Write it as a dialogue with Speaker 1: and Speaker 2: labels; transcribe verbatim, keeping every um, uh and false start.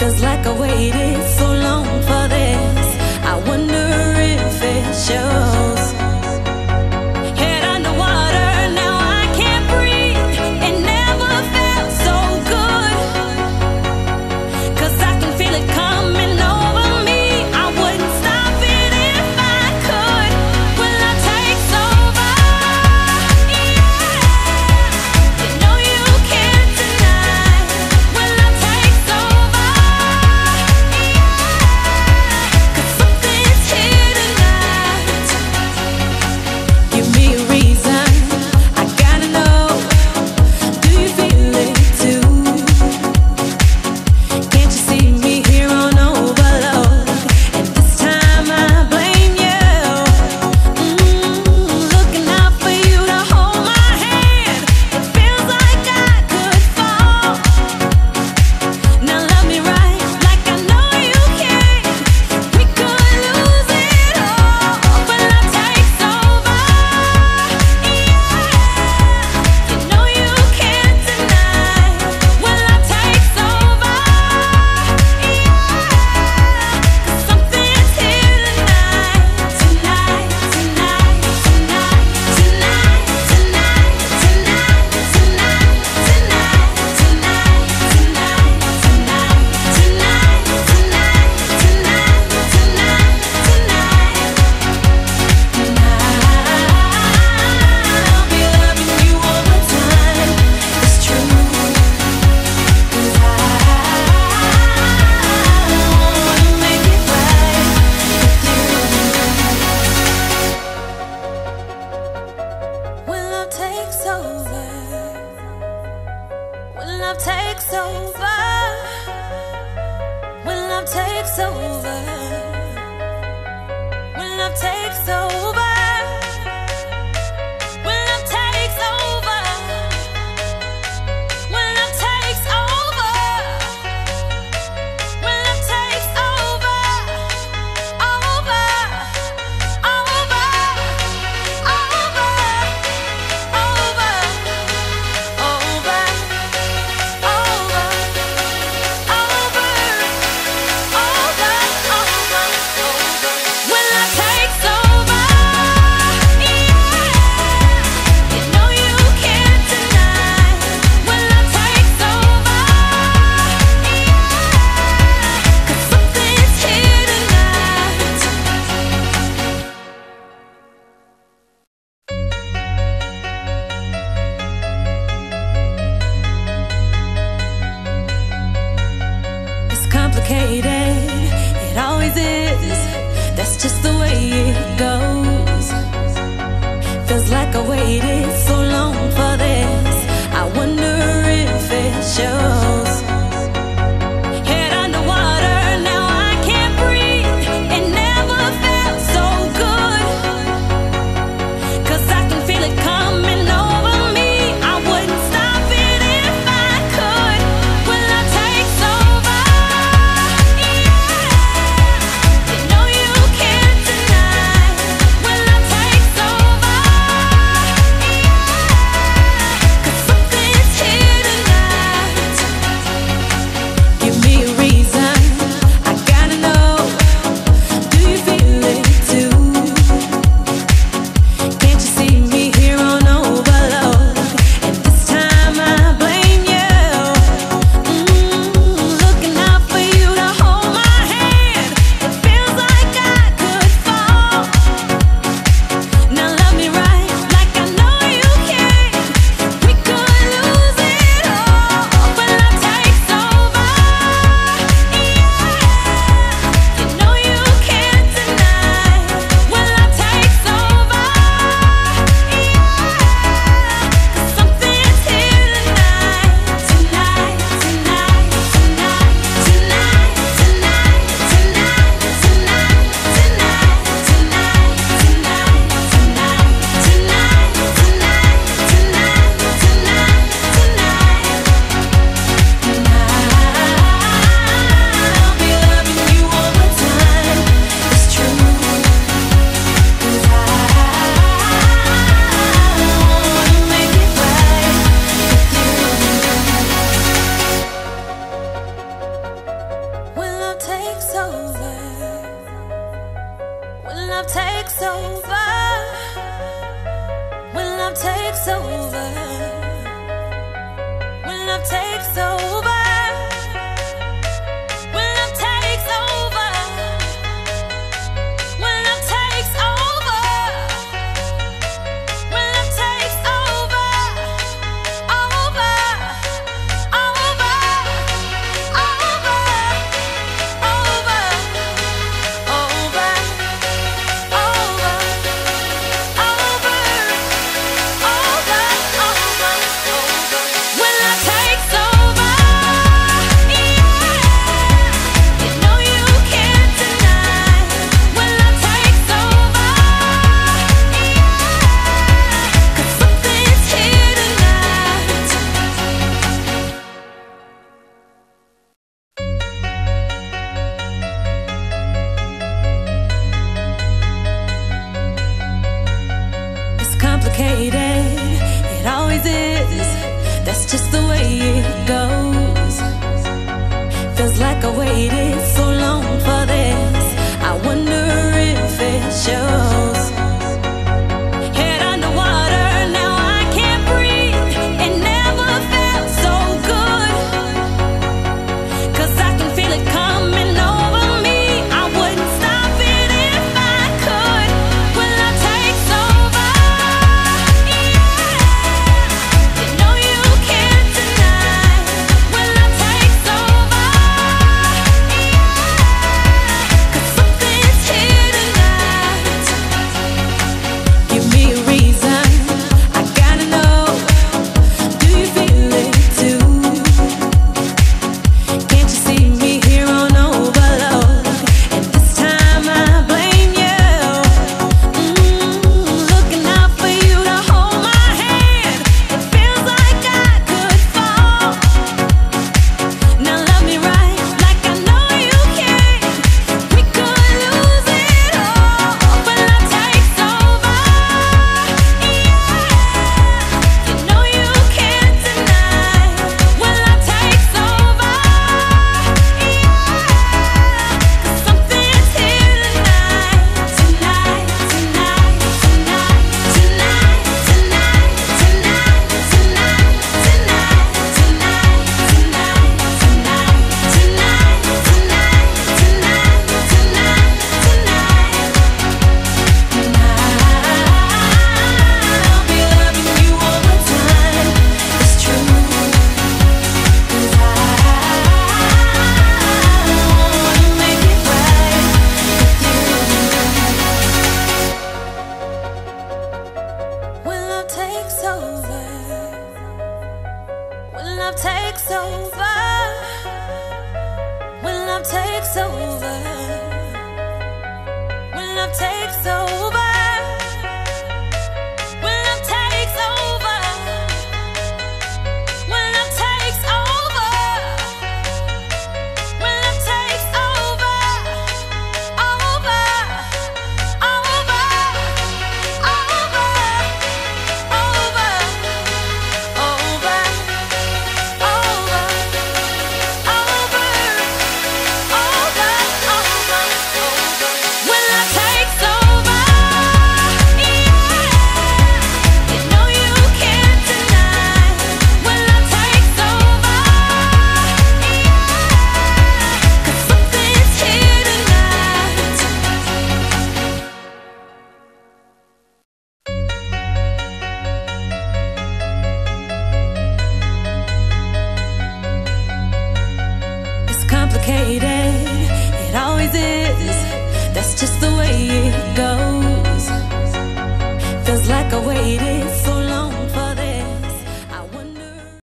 Speaker 1: Feels like I waited so long for this. I wonder if it shows. Head underwater, now I can't breathe. It never felt so good. 'Cause I can feel it coming over me. I wouldn't stop it if I could. Will I take over? Yeah. You know you can't deny. Will I take over? Yeah. 'Cause something's here tonight. Give me a reason, I gotta know. Do you feel it too? Can't you see me here on overload? And this time I blame you. Mm, looking out for you to hold my hand. It feels like I could fall. Now love me right, like I know you can. We could lose it all. Will I take over? Yeah. You know you can't deny. Will I take over? Yeah. 'Cause something's here tonight. Tonight, tonight, tonight, tonight, tonight, tonight, tonight, tonight, tonight, tonight, tonight, tonight, tonight, tonight, tonight, tonight. And I'll be loving you all the time. It's true. 'Cause I wanna make it right with you. When love takes over, when love takes over, when love takes over, when love takes over, when love takes over, when love takes over, when love takes over, over, over, over, over, over, over, over, over, over, over. When love takes over, yeah. You know you can't deny. When love takes over, yeah. 'Cause something's here tonight. It's complicated, it always is. That's just the way it goes. Feels like I waited so long for this. I wonder if it shows. Head underwater, now I can't breathe. It never felt so good. 'Cause I can feel it coming over me. I wouldn't stop it if I could. Will I take over? Yeah. You know you can't deny. Will I take over? Yeah. 'Cause something's here tonight. takes over, when love takes over, when love takes over, when love takes over. It always is, that's just the way it goes. Feels like I waited so long for this, I wonder if it shows. Head underwater, now I can't breathe. It never felt so good, 'cause I can feel it coming over me. I wouldn't stop it if I could. When love takes over, takes over, when love takes over, when love takes over, when love takes over, when love takes over, when love takes over, over, over, over, over, over. It always is, that's just the way it goes. Feels like I waited